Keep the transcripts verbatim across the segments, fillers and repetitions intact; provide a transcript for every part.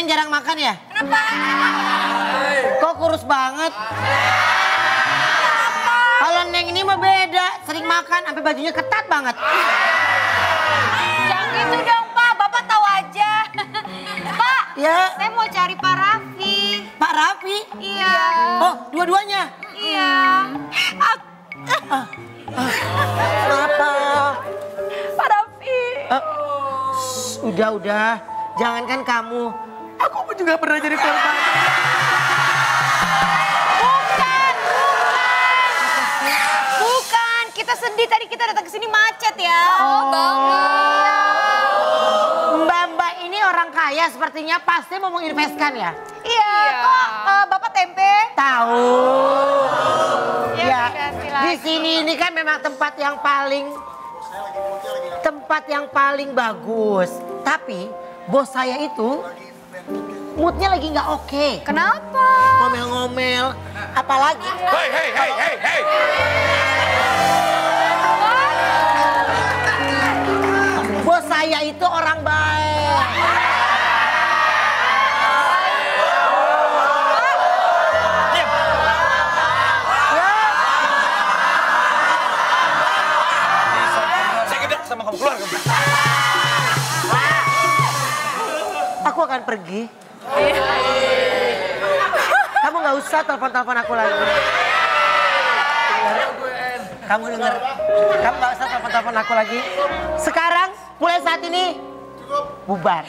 Neng jarang makan ya? Kenapa? Kok kurus banget? Kalau Neng ini mah beda, sering makan sampai bajunya ketat banget. Jangan gitu dong Pak, Bapak tahu aja. Pak, Ya. saya mau cari Pak Raffi. Pak Raffi? Iya. Oh, dua-duanya? Iya. Ah, Kenapa? Pak Raffi. Eh, shh, udah, udah. Jangankan kamu. Aku pun juga pernah jadi korban. Bukan, bukan. Bukan, kita sedih tadi kita datang ke sini macet ya. Oh. banget. Mbak-mbak ini orang kaya sepertinya pasti mau menginvestkan ya? Iya, kok eh, Bapak tempe? Tahu. Ya, Ya, ganti di lagi. sini ini kan memang tempat yang paling tempat yang paling bagus. Tapi bos saya itu moodnya lagi nggak oke. Kenapa? Ngomel-ngomel, apalagi. Hei, hei, hei, hei, hei. Bos saya itu orang baik. Diam. Saya gede sama kamu, keluar kamu. Aku akan pergi. Kamu nggak usah telepon-telepon aku lagi. Kamu denger, kamu nggak usah telepon-telepon aku lagi. Sekarang, mulai saat ini, bubar.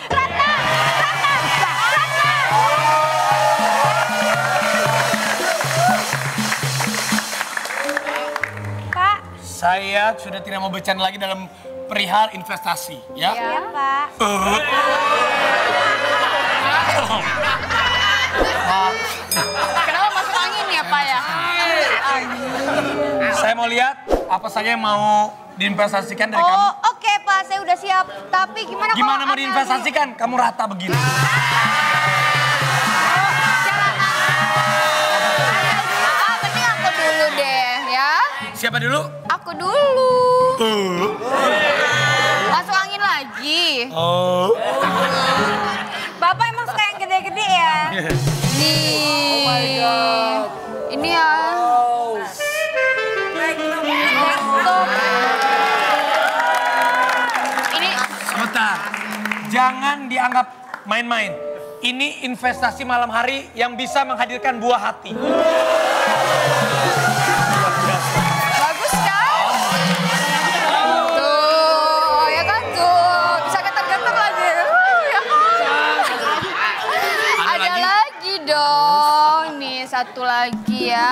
Pak. Saya sudah tidak mau bercanda lagi dalam perihal investasi, ya. Iya, Pak. Kenapa masuk angin ya, Pak ya? Saya mau lihat apa saja yang mau diinvestasikan dari kamu. Oh, oke Pak, saya udah siap. Tapi gimana kalau Gimana mau aneh-aneh? diinvestasikan? Kamu rata begini. Ah, mending aku dulu deh, ya. Siapa dulu? Aku dulu. Masuk angin lagi. Oh. Bapak emang suka yang gede-gede ya? Nih. Oh my God. Ini ya. Stop. Ini Sebentar. Jangan dianggap main-main. Ini investasi malam hari yang bisa menghadirkan buah hati. bagus kan? Tuh, ya kan tuh. Bisa getar-getar lagi. Ya kan? Ada lagi? lagi dong. Nih, satu lagi ya.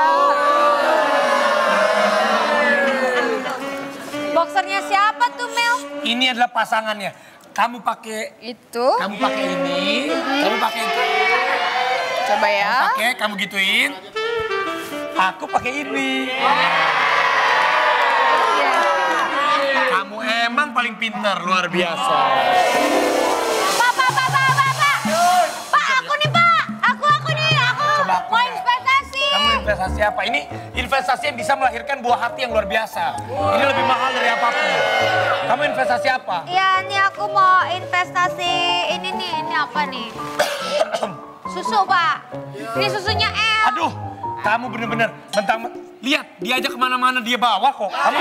Boxernya siapa tuh, Mel? Ini adalah pasangannya. Kamu pakai Itu. kamu pakai ini, kamu pakai itu. Coba ya. Pakai, kamu gituin. Aku pakai ini. Kamu emang paling pintar, luar biasa. Pak, pak, pak, pak, pak, pak. Pak, aku nih, Pak. Aku, aku nih. Aku Coba aku mau ya. investasi. Kamu investasi apa? Ini investasi yang bisa melahirkan buah hati yang luar biasa. Ini lebih mahal dari apapun. Kamu investasi apa? Ya, ini aku mau investasi. Ini nih, ini apa nih? Susu, Pak. Ini susunya L. Aduh, kamu bener-bener mentang lihat dia aja kemana-mana dia bawa kok. Kamu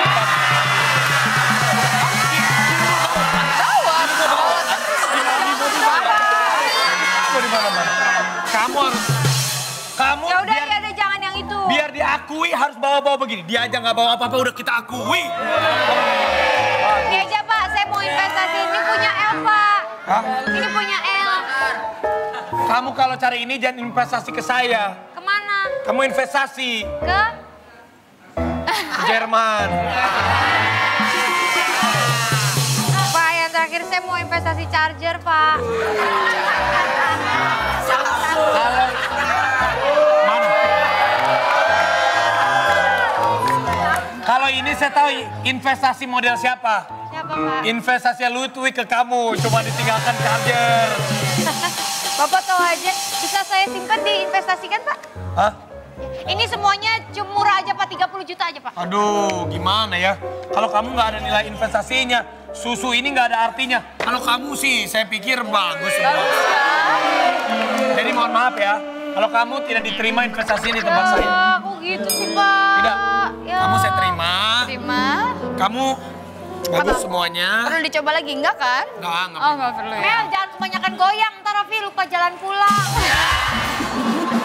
Kamu di mana-mana. Kamu harus, kamu Ya udah, biar, ya udah jangan yang itu. biar diakui harus bawa-bawa begini. Dia aja nggak bawa apa-apa udah kita akui. Ini aja, Pak. Saya mau investasi. Ini punya L, Pak. Hah? Ini punya L. Kamu kalau cari ini jangan investasi ke saya. Kemana? Kamu investasi Ke? ke Jerman. Pak, yang terakhir saya mau investasi charger, Pak. Kalau mana? Kalau ini saya tahu investasi model siapa? Siapa, Pak? Investasi Lutwi ke kamu, cuma ditinggalkan charger. Bapak tahu aja, bisa saya simpan diinvestasikan, Pak? Hah? Ini semuanya cuma murah aja, Pak. tiga puluh juta aja, Pak. Aduh, gimana ya? Kalau kamu nggak ada nilai investasinya, susu ini nggak ada artinya. Kalau kamu sih, saya pikir bagus. Bagus, Pak. maaf ya. Kalau kamu tidak diterima investasi di tempat saya. Ya, kok gitu sih, Pak? Tidak. Ya. Kamu saya terima. Terima. Kamu bagus semuanya. Perlu dicoba lagi, enggak kan? Enggak, enggak. Oh, enggak perlu ya. Mel, jangan kebanyakan goyang, ntar Raffi lupa jalan pulang.